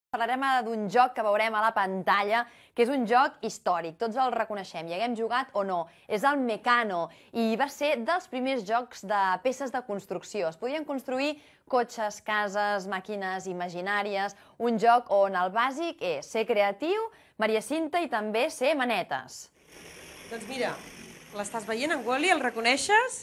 Parlarem ara d'un joc que veurem a la pantalla, que és un joc històric, tots el reconeixem, hi haguem jugat o no. És el Mecano i va ser dels primers jocs de peces de construcció. Es podien construir cotxes, cases, màquines imaginàries, un joc on el bàsic és ser creatiu, Maria Cinta, i també ser manetes. Doncs mira, l'estàs veient, en Wally, el reconeixes?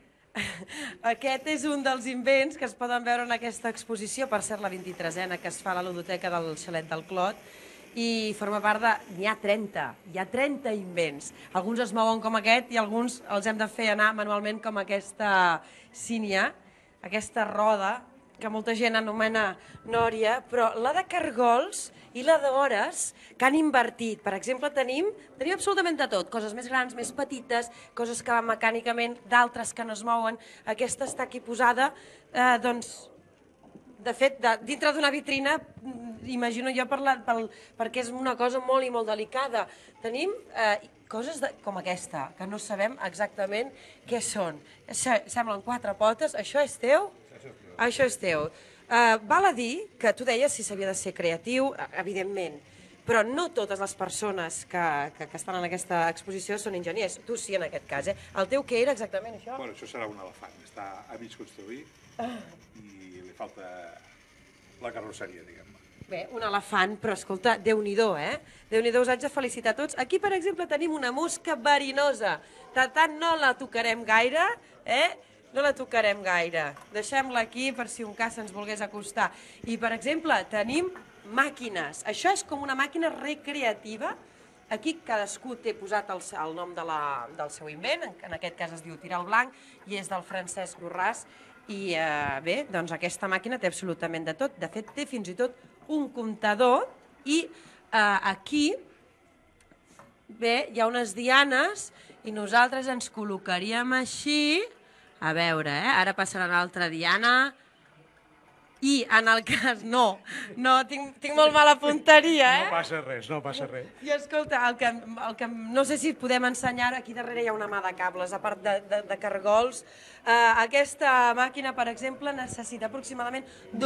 Aquest és un dels invents que es poden veure en aquesta exposició, per ser la 23a que es fa a la ludoteca del Xalet del Clot, i forma part de... N'hi ha 30 invents. Alguns es mouen com aquest i alguns els hem de fer anar manualment com aquesta sínia, aquesta roda, que molta gent anomena nòria, però la de cargols i la d'hores que han invertit. Per exemple, tenim absolutament de tot, coses més grans, més petites, coses que van mecànicament, d'altres que no es mouen. Aquesta està aquí posada, doncs, de fet, dintre d'una vitrina, imagino jo, perquè és una cosa molt i molt delicada. Tenim coses com aquesta, que no sabem exactament què són. Semblen 4 potes, això és teu? Això és teu. Val a dir que tu deies si s'havia de ser creatiu, evidentment, però no totes les persones que estan en aquesta exposició són enginyers. Tu sí, en aquest cas. El teu què era exactament, això? Bueno, això serà un elefant. Està a mig construir i li falta la carrosseria, diguem-ne. Bé, un elefant, però escolta, Déu-n'hi-do, Déu-n'hi-do, us haig de felicitar tots. Aquí, per exemple, tenim una mosca verinosa. Per tant, no la tocarem gaire, No la tocarem gaire. Deixem-la aquí per si un cas se'ns volgués acostar. I, per exemple, tenim màquines. Això és com una màquina recreativa. Aquí cadascú té posat el nom del seu invent, en aquest cas es diu Tirar al blanc, i és del Francesc Borràs. I bé, doncs aquesta màquina té absolutament de tot. De fet, té fins i tot un comptador i aquí, bé, hi ha unes dianes i nosaltres ens col·locaríem així. A veure, ara passarà una altra diana. I en el cas... No, tinc molt mala punteria, No passa res, no passa res. I escolta, el que no sé si podem ensenyar, aquí darrere hi ha una mà de cables, a part de cargols. Aquesta màquina, per exemple, necessita aproximadament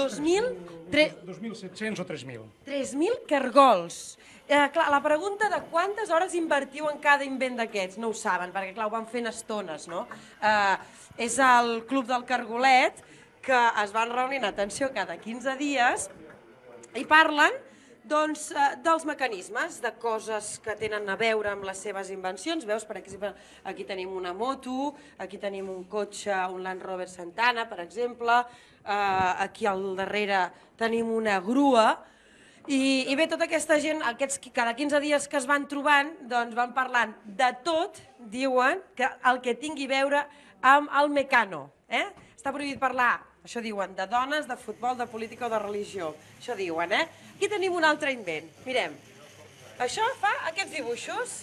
2.700 o 3.000. 3.000 cargols. Clar, la pregunta de quantes hores invertiu en cada invent d'aquests, no ho saben, perquè clar, ho van fent estones, no? És el Club del Cargolet, que es van reunint, atenció, cada 15 dies, i parlen doncs, dels mecanismes, de coses que tenen a veure amb les seves invencions. Veus, per exemple, aquí tenim una moto, aquí tenim un cotxe, un Land Rover Santana, per exemple, aquí al darrere tenim una grua, i bé, tota aquesta gent, cada 15 dies que es van trobant, doncs van parlant de tot, diuen, que el que tingui a veure amb el Mecano. Està prohibit parlar, això diuen, de dones, de futbol, de política o de religió. Això diuen, Aquí tenim un altre invent. Mirem, això fa aquests dibuixos,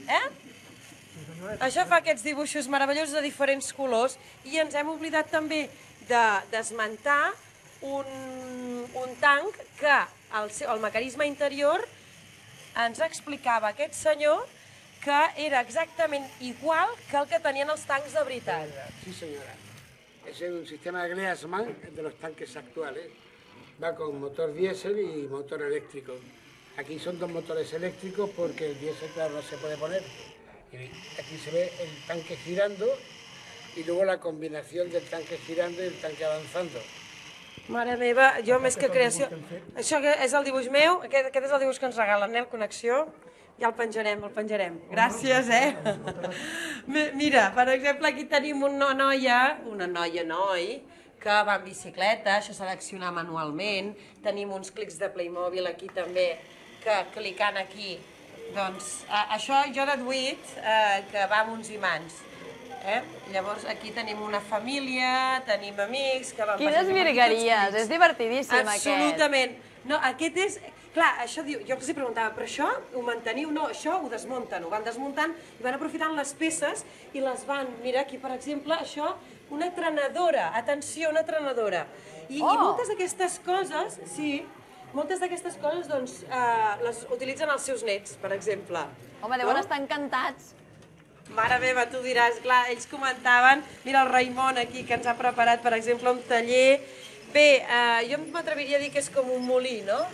Això fa aquests dibuixos meravellosos de diferents colors, i ens hem oblidat també d'esmentar un tanc que el mecanisme interior ens explicava aquest senyor que era exactament igual que el que tenien els tancs de veritat. Sí, señora. Es un sistema de Gleasman de los tanques actuales. Va con motor diésel y motor eléctrico. Aquí son 2 motores eléctricos porque el diésel, claro, no se puede poner. Y aquí se ve el tanque girando y luego la combinación del tanque girando y el tanque avanzando. Mare meva, jo més que creació... Això és el dibuix meu, aquest és el dibuix que ens regalen, el Connexió. Ja el penjarem, Gràcies, Mira, per exemple, aquí tenim una noia-noi, que va en bicicleta, això s'ha d'accionar manualment. Tenim uns clics de Playmobil aquí també, que clicant aquí, doncs, això jo he deduït que va amb uns imants. Llavors aquí tenim una família, tenim amics que van... Quines virgueries, és divertidíssim aquest. Absolutament. No, aquest és... Clar, això diu... Jo els preguntava, però això ho manteniu? No, això ho desmunten, ho van desmuntant i van aprofitant les peces i les van... Mira, aquí, per exemple, això, una trenadora. Atenció, una trenadora. I moltes d'aquestes coses, sí, moltes d'aquestes coses, doncs, les utilitzen els seus nets, per exemple. Home, deuen estar encantats. Mare meva, tu diràs, clar, ells comentaven, mira el Raimon aquí que ens ha preparat, per exemple, un taller. Bé, jo m'atreviria a dir que és com un molí, no?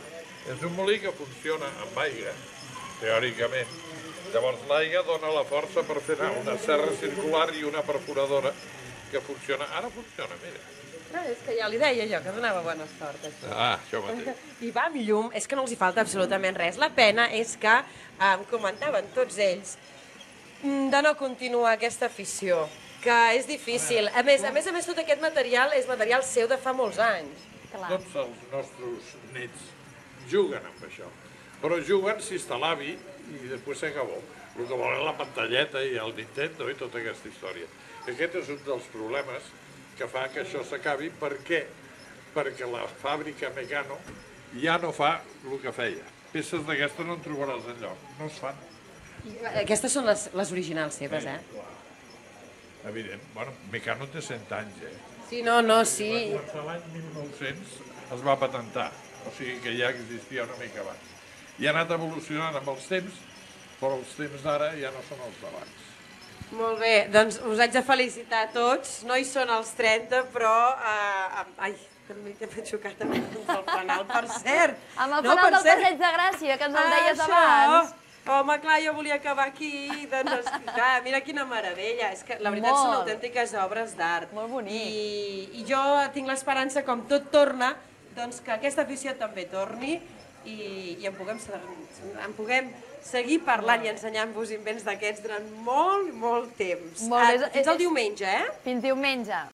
És un molí que funciona amb aigua, teòricament. Llavors l'aigua dona la força per fer anar una serra circular i una perforadora que funciona. Ara funciona, mira. És que ja li deia jo que donava bona sort, això. Ah, això mateix. I va amb llum, és que no els hi falta absolutament res. La pena és que comentaven tots ells de no continuar aquesta afició, que és difícil. A més, tot aquest material és material seu de fa molts anys. Tots els nostres nets juguen amb això, però juguen si està l'avi i després s'acabó. El que volen la pantalleta i el Nintendo i tota aquesta història. Aquest és un dels problemes que fa que això s'acabi. Per què? Perquè la fàbrica Mecano ja no fa el que feia. Peces d'aquestes no en trobaràs enlloc, no es fan. Aquestes són les originals seves, eh? Evident. Bueno, Mecano té 100 anys, eh? Sí, sí. L'any 1900 es va patentar, o sigui que ja existia una mica abans. I ha anat evolucionant amb els temps, però els temps d'ara ja no són els d'abans. Molt bé, doncs us haig de felicitar a tots. No hi són els 30, però... Ai, també t'he xocat amb el fanal, per cert. Amb el fanal del Passeig de Gràcia, que ens el deies abans. Home, clar, jo volia acabar aquí, doncs, clar, mira quina meravella. És que la veritat són autèntiques obres d'art. Molt bonic. I jo tinc l'esperança, com tot torna, doncs que aquesta afició també torni i en puguem seguir parlant i ensenyant-vos invents d'aquests durant molt, molt temps. Fins el diumenge, eh? Fins diumenge.